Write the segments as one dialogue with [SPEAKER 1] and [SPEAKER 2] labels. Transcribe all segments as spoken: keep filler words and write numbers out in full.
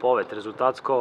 [SPEAKER 1] napoved. Rezultatsko,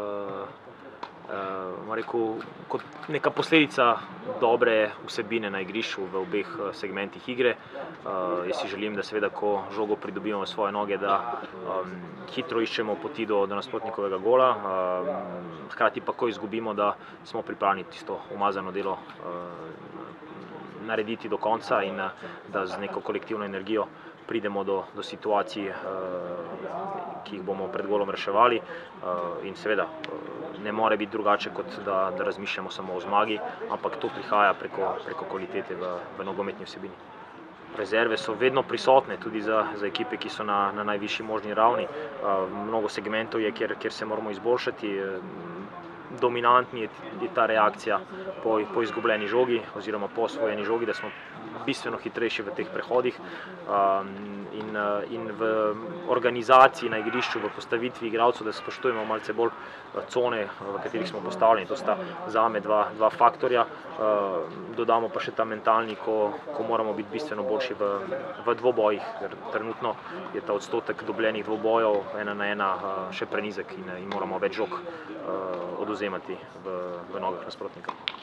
[SPEAKER 1] rekel, kot neka posledica dobre vsebine na igrišču v obeh segmentih igre. Jaz si želim, da seveda, ko žogo pridobivamo v svoje noge, da hitro iščemo poti do nasprotnikovega gola, hkrati pa, ko izgubimo, da smo pripravljeni tisto umazano delo narediti do konca in da z neko kolektivno energijo pridemo do, do situacij, ki jih bomo pred golom reševali. In seveda ne more biti drugače, kot da, da razmišljamo samo o zmagi, ampak to prihaja preko, preko kvalitete v, v nogometni vsebini. Rezerve so vedno prisotne, tudi za, za ekipe, ki so na, na najvišji možni ravni. Mnogo segmentov je, kjer, kjer se moramo izboljšati. Dominantni je, je ta reakcija po, po izgubljeni žogi oziroma po osvojeni žogi, da smo bistveno hitrejši v teh prehodih in, in v organizaciji na igrišču, v postavitvi igralcev, da spoštujemo malce bolj cone, v katerih smo postavljeni. To sta zame dva, dva faktorja. Dodamo pa še ta mentalni, ko, ko moramo biti bistveno boljši v, v dvobojih, ker trenutno je ta odstotek dobljenih dvobojev ena na ena še prenizek in, in moramo več žog odvzemati v, v nogah nasprotnika.